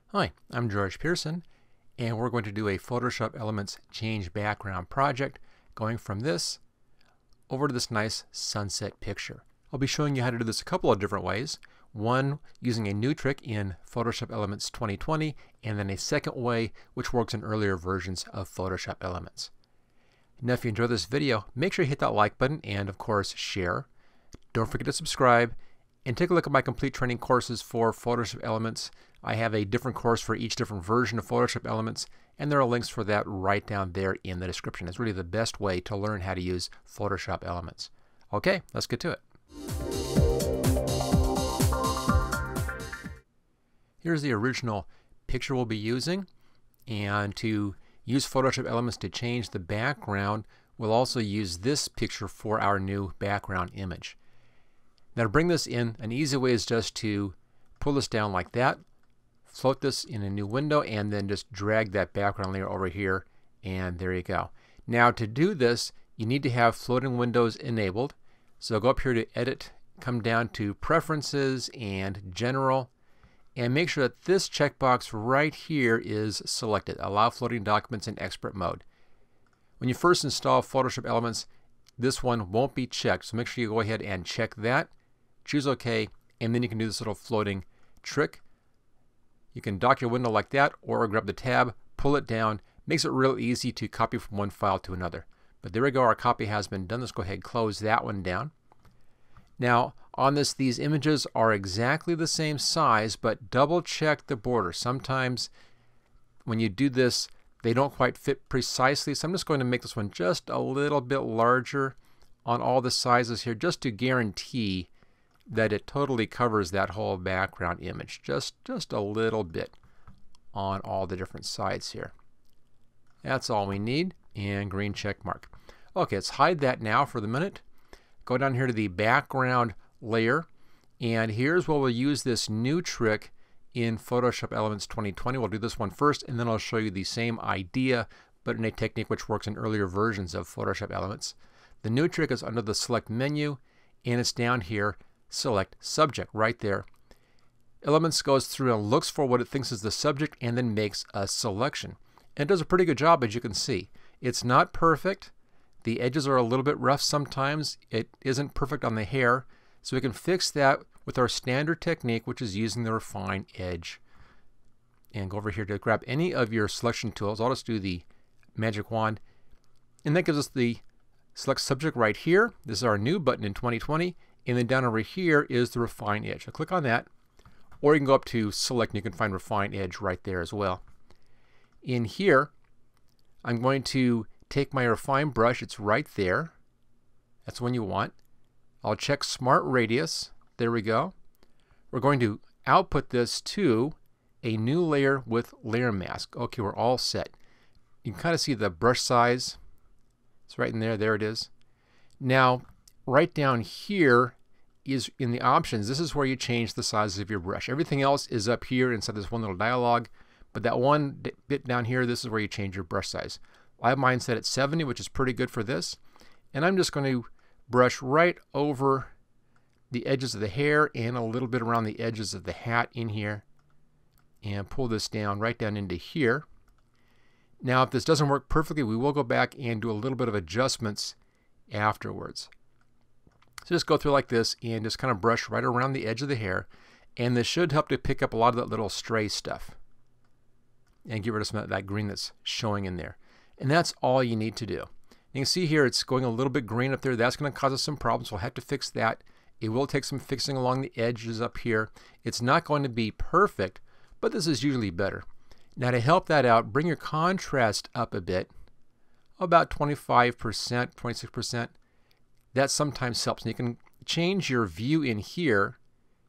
Hi, I'm George Pearson, and we're going to do a Photoshop Elements Change Background project going from this over to this nice sunset picture. I'll be showing you how to do this a couple of different ways. One, using a new trick in Photoshop Elements 2020, and then a second way which works in earlier versions of Photoshop Elements. Now if you enjoyed this video, make sure you hit that like button and of course share. Don't forget to subscribe and take a look at my complete training courses for Photoshop Elements. I have a different course for each different version of Photoshop Elements, and there are links for that right down there in the description. It's really the best way to learn how to use Photoshop Elements. Okay, let's get to it. Here's the original picture we'll be using, and to use Photoshop Elements to change the background, we'll also use this picture for our new background image. Now to bring this in, an easy way is just to pull this down like that, float this in a new window, and then just drag that background layer over here, and there you go. Now to do this, you need to have floating windows enabled. So go up here to Edit, come down to Preferences and General, and make sure that this checkbox right here is selected, Allow Floating Documents in Expert Mode. When you first install Photoshop Elements, this one won't be checked, so make sure you go ahead and check that, choose OK, and then you can do this little floating trick. You can dock your window like that, or grab the tab, pull it down. Makes it real easy to copy from one file to another. But there we go, our copy has been done. Let's go ahead and close that one down. Now on this, these images are exactly the same size, but double check the border. Sometimes when you do this, they don't quite fit precisely. So I'm just going to make this one just a little bit larger on all the sizes here, just to guarantee that it totally covers that whole background image. Just a little bit on all the different sides here. That's all we need, and green check mark. Okay, let's hide that now for the minute. Go down here to the background layer, and here's where we'll use this new trick in Photoshop Elements 2020. We'll do this one first, and then I'll show you the same idea, but in a technique which works in earlier versions of Photoshop Elements. The new trick is under the Select menu, and it's down here, Select Subject, right there. Elements goes through and looks for what it thinks is the subject and then makes a selection. And it does a pretty good job, as you can see. It's not perfect. The edges are a little bit rough sometimes. It isn't perfect on the hair. So we can fix that with our standard technique, which is using the Refine Edge. And go over here to grab any of your selection tools. I'll just do the magic wand. And that gives us the Select Subject right here. This is our new button in 2020. And then down over here is the Refine Edge. So click on that. Or you can go up to Select and you can find Refine Edge right there as well. In here, I'm going to take my Refine brush. It's right there. That's the one you want. I'll check Smart Radius. There we go. We're going to output this to a new layer with Layer Mask. Okay, we're all set. You can kind of see the brush size. It's right in there. There it is. Now, right down here is in the options. This is where you change the size of your brush. Everything else is up here inside this one little dialog, but that one bit down here, this is where you change your brush size. I have mine set at 70, which is pretty good for this. And I'm just going to brush right over the edges of the hair and a little bit around the edges of the hat in here, and pull this down right down into here. Now if this doesn't work perfectly, we will go back and do a little bit of adjustments afterwards. So just go through like this and just kind of brush right around the edge of the hair, and this should help to pick up a lot of that little stray stuff and get rid of some of that green that's showing in there. And that's all you need to do. You can see here it's going a little bit green up there. That's going to cause us some problems. We'll have to fix that. It will take some fixing along the edges up here. It's not going to be perfect, but this is usually better. Now to help that out, bring your contrast up a bit, about 25%, 26%. That sometimes helps. And you can change your view in here.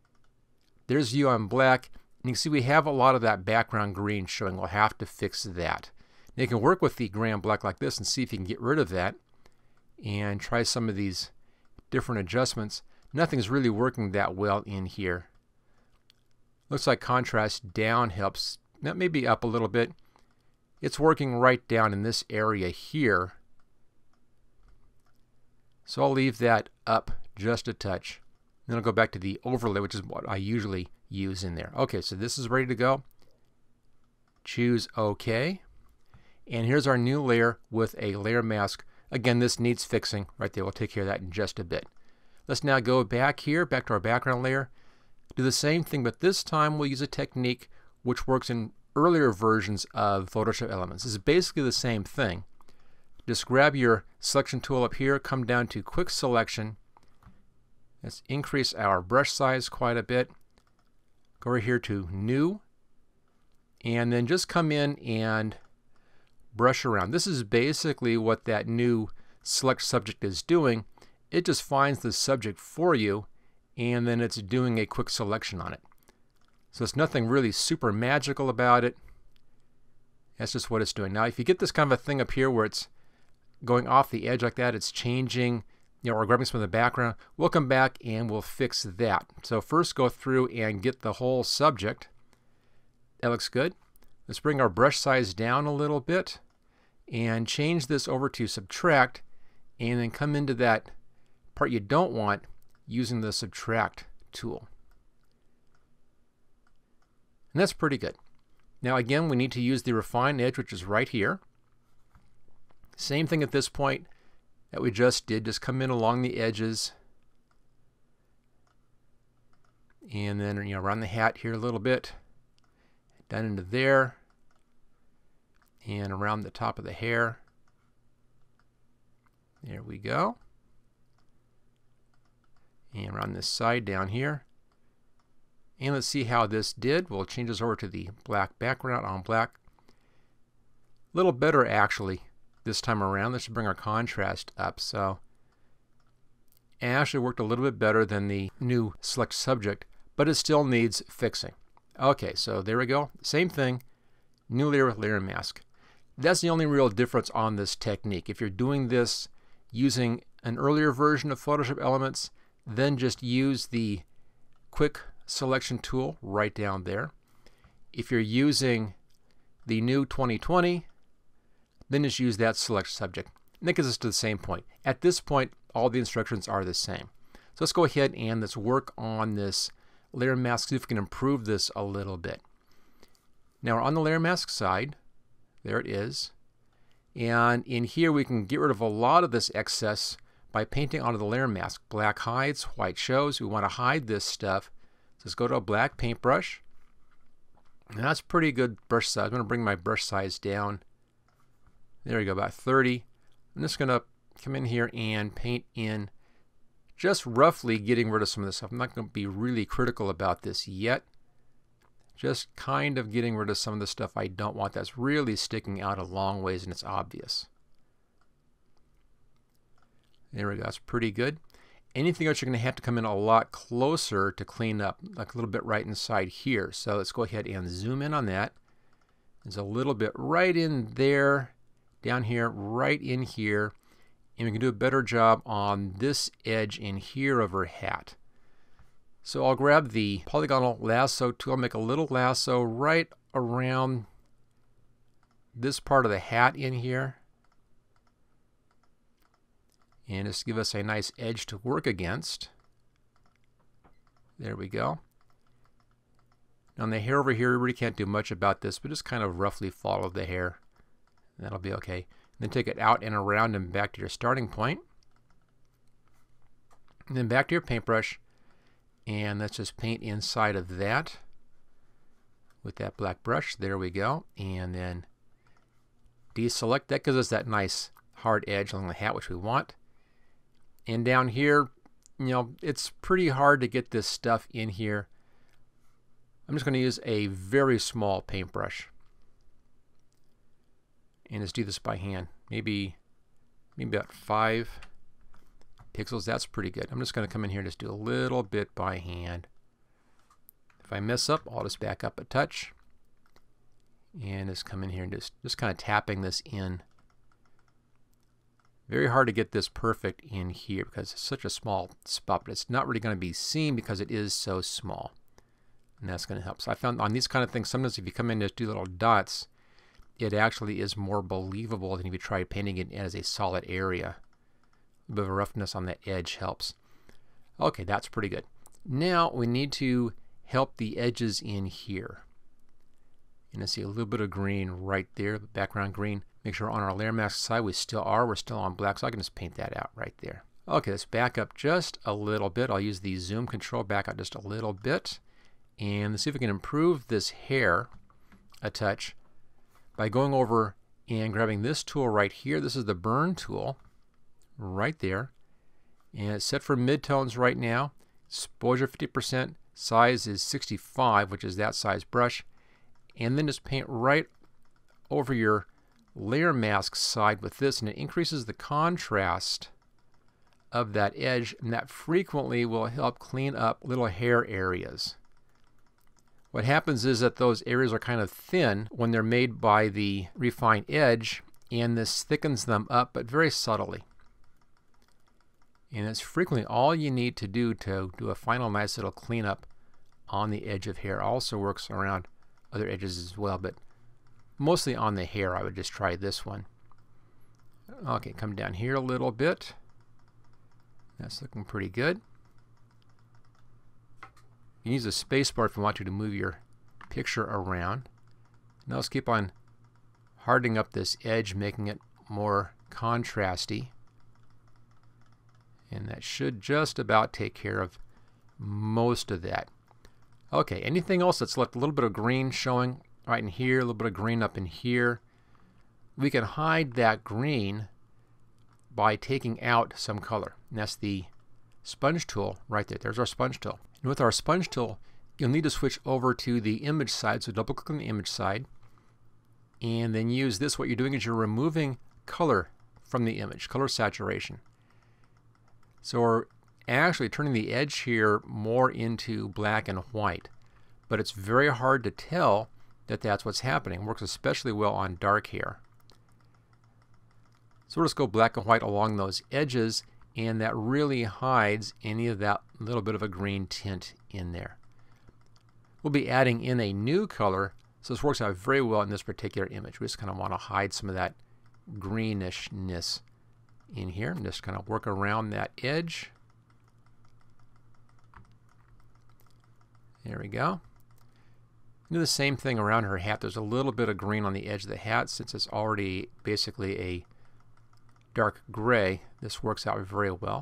There's view on black. And you can see we have a lot of that background green showing. We'll have to fix that. Now you can work with the gray and black like this and see if you can get rid of that. And try some of these different adjustments. Nothing's really working that well in here. Looks like contrast down helps. That may be up a little bit. It's working right down in this area here. So I'll leave that up just a touch. Then I'll go back to the overlay, which is what I usually use in there. Okay, so this is ready to go. Choose OK. And here's our new layer with a layer mask. Again, this needs fixing right there. We'll take care of that in just a bit. Let's now go back here, back to our background layer. Do the same thing, but this time we'll use a technique which works in earlier versions of Photoshop Elements. This is basically the same thing. Just grab your selection tool up here, come down to Quick Selection. Let's increase our brush size quite a bit. Go over here to New, and then just come in and brush around. This is basically what that new Select Subject is doing. It just finds the subject for you, and then it's doing a quick selection on it. So it's nothing really super magical about it. That's just what it's doing. Now if you get this kind of a thing up here where it's going off the edge like that, it's changing, or grabbing some of the background, we'll come back and we'll fix that. So first go through and get the whole subject. That looks good. Let's bring our brush size down a little bit and change this over to Subtract, and then come into that part you don't want using the Subtract tool. And that's pretty good. Now again, we need to use the Refine Edge, which is right here. Same thing at this point that we just did. Just come in along the edges, and then around the hat here a little bit, down into there, and around the top of the hair. There we go. And around this side down here. And let's see how this did. We'll change this over to the black background on black. A little better actually this time around. Let's bring our contrast up. So it actually worked a little bit better than the new Select Subject, but it still needs fixing. Okay, so there we go. Same thing. New layer with layer mask. That's the only real difference on this technique. If you're doing this using an earlier version of Photoshop Elements, then just use the Quick Selection tool right down there. If you're using the new 2020, then just use that Select Subject. And that gets us to the same point. At this point, all the instructions are the same. So let's go ahead and let's work on this layer mask, see if we can improve this a little bit. Now we're on the layer mask side. There it is. And in here we can get rid of a lot of this excess by painting onto the layer mask. Black hides, white shows. We want to hide this stuff. So let's go to a black paintbrush. And that's pretty good brush size. I'm going to bring my brush size down. There we go, about 30. I'm just going to come in here and paint in, just roughly getting rid of some of this stuff. I'm not going to be really critical about this yet. Just kind of getting rid of some of the stuff I don't want that's really sticking out a long ways and it's obvious. There we go, that's pretty good. Anything else you're going to have to come in a lot closer to clean up, like a little bit right inside here. So let's go ahead and zoom in on that. There's a little bit right in there, down here, right in here. And we can do a better job on this edge in here of her hat. So I'll grab the polygonal lasso tool, make a little lasso right around this part of the hat in here. And just give us a nice edge to work against. There we go. Now on the hair over here, we really can't do much about this, but just kind of roughly follow the hair. That'll be okay. Then take it out and around and back to your starting point. And then back to your paintbrush. And let's just paint inside of that with that black brush. There we go. And then deselect. That gives us that nice hard edge along the hat, which we want. And down here, it's pretty hard to get this stuff in here. I'm just going to use a very small paintbrush. And just do this by hand. Maybe about 5 pixels. That's pretty good. I'm just going to come in here and just do a little bit by hand. If I mess up, I'll just back up a touch. And just come in here and just kind of tapping this in. Very hard to get this perfect in here because it's such a small spot, but it's not really going to be seen because it is so small. And that's going to help. So I found on these kind of things, sometimes if you come in and just do little dots, it actually is more believable than if you try painting it as a solid area. A bit of a roughness on that edge helps. Okay, that's pretty good. Now we need to help the edges in here. And I see a little bit of green right there, background green. Make sure on our layer mask side we still are. We're still on black, so I can just paint that out right there. Okay, let's back up just a little bit. I'll use the zoom control, back out just a little bit. And let's see if we can improve this hair a touch by going over and grabbing this tool right here. This is the burn tool right there. And it's set for midtones right now. Exposure 50%, size is 65, which is that size brush. And then just paint right over your layer mask side with this, and it increases the contrast of that edge, and that frequently will help clean up little hair areas. What happens is that those areas are kind of thin when they're made by the refined edge, and this thickens them up, but very subtly. And it's frequently all you need to do a final nice little cleanup on the edge of hair. Also works around other edges as well, but mostly on the hair I would just try this one. Okay, come down here a little bit. That's looking pretty good. You can use the space bar if you want to move your picture around. Now let's keep on hardening up this edge, making it more contrasty. And that should just about take care of most of that. Okay, anything else that's left a little bit of green showing right in here, a little bit of green up in here. We can hide that green by taking out some color. And that's the sponge tool right there. There's our sponge tool. And with our sponge tool, you'll need to switch over to the image side. So double click on the image side and then use this. What you're doing is you're removing color from the image, color saturation. So we're actually turning the edge here more into black and white, but it's very hard to tell that that's what's happening. It works especially well on dark hair. So we'll just go black and white along those edges, and that really hides any of that little bit of a green tint in there. We'll be adding in a new color, so this works out very well in this particular image. We just kind of want to hide some of that greenishness in here and just kind of work around that edge. There we go. Do the same thing around her hat. There's a little bit of green on the edge of the hat. Since it's already basically a dark gray, this works out very well.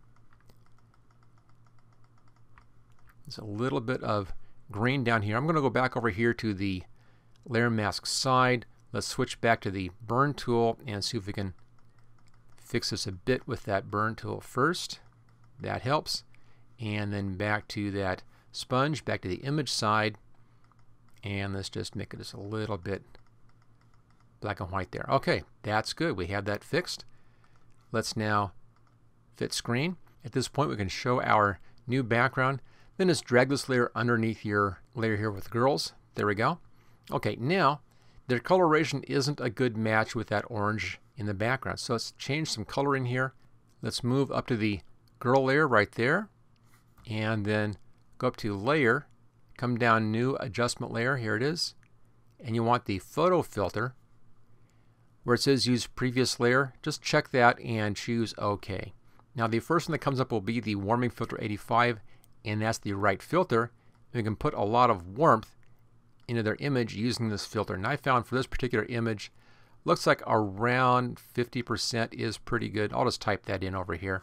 There's a little bit of green down here. I'm going to go back over here to the layer mask side. Let's switch back to the burn tool and see if we can fix this a bit with that burn tool first. That helps. And then back to that sponge, back to the image side. And let's just make it just a little bit black and white there. Okay, that's good. We have that fixed. Let's now fit screen. At this point, we can show our new background. Then just drag this layer underneath your layer here with girls. There we go. Okay, now their coloration isn't a good match with that orange in the background. So let's change some color in here. Let's move up to the girl layer right there. And then go up to layer. Come down, new adjustment layer. Here it is. And you want the photo filter. Where it says use previous layer, just check that and choose OK. Now the first one that comes up will be the warming filter 85, and that's the right filter. We can put a lot of warmth into their image using this filter. And I found for this particular image, looks like around 50% is pretty good. I'll just type that in over here.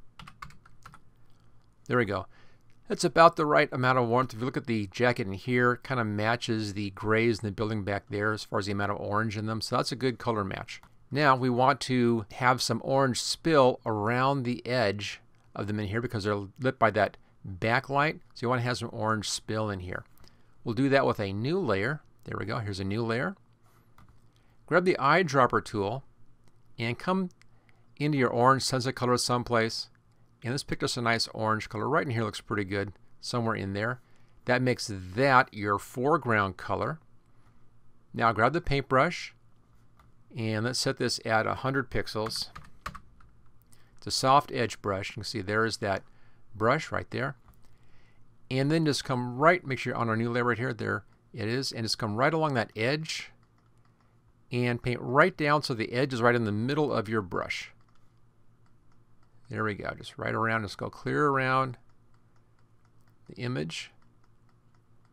There we go. That's about the right amount of warmth. If you look at the jacket in here, it kind of matches the grays in the building back there as far as the amount of orange in them. So that's a good color match. Now we want to have some orange spill around the edge of them in here because they're lit by that backlight. So you want to have some orange spill in here. We'll do that with a new layer. There we go. Here's a new layer. Grab the eyedropper tool and come into your orange sunset color someplace. And this picked us a nice orange color. Right in here looks pretty good. Somewhere in there. That makes that your foreground color. Now grab the paintbrush and let's set this at 100 pixels. It's a soft edge brush. You can see there is that brush right there. And then just come right, make sure you're on our new layer right here. There it is. And just come right along that edge and paint right down so the edge is right in the middle of your brush. There we go. Just right around. Just go clear around the image.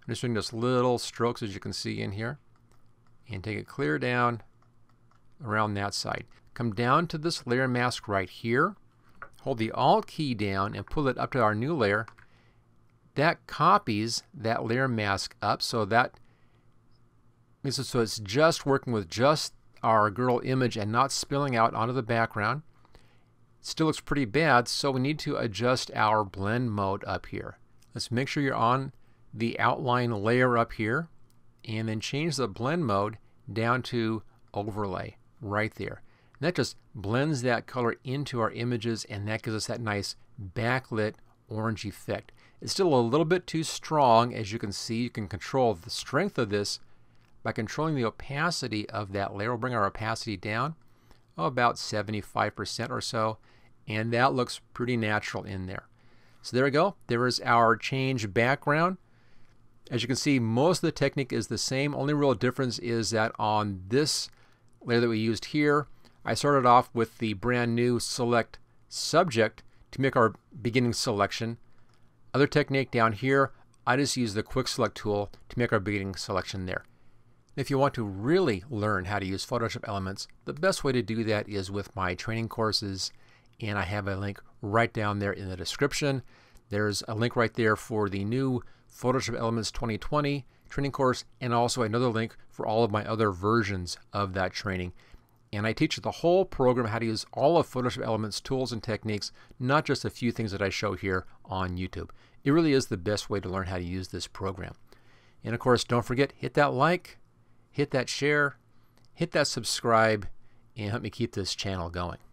I'm just doing just little strokes, as you can see in here, and take it clear down around that side. Come down to this layer mask right here, hold the Alt key down and pull it up to our new layer. That copies that layer mask up, so that means so it's just working with just our girl image and not spilling out onto the background. Still looks pretty bad, so we need to adjust our blend mode up here. Let's make sure you're on the outline layer up here, and then change the blend mode down to overlay right there. And that just blends that color into our images, and that gives us that nice backlit orange effect. It's still a little bit too strong. As you can see, you can control the strength of this by controlling the opacity of that layer. We'll bring our opacity down about 75% or so, and that looks pretty natural in there. So there we go. There is our change background. As you can see, most of the technique is the same. Only real difference is that on this layer that we used here, I started off with the brand new select subject to make our beginning selection. Other technique down here, I just use the quick select tool to make our beginning selection there. If you want to really learn how to use Photoshop Elements, the best way to do that is with my training courses, and I have a link right down there in the description. There's a link right there for the new Photoshop Elements 2020 training course, and also another link for all of my other versions of that training. And I teach the whole program how to use all of Photoshop Elements tools and techniques, not just a few things that I show here on YouTube. It really is the best way to learn how to use this program. And of course, don't forget, hit that like, hit that share, hit that subscribe, and help me keep this channel going.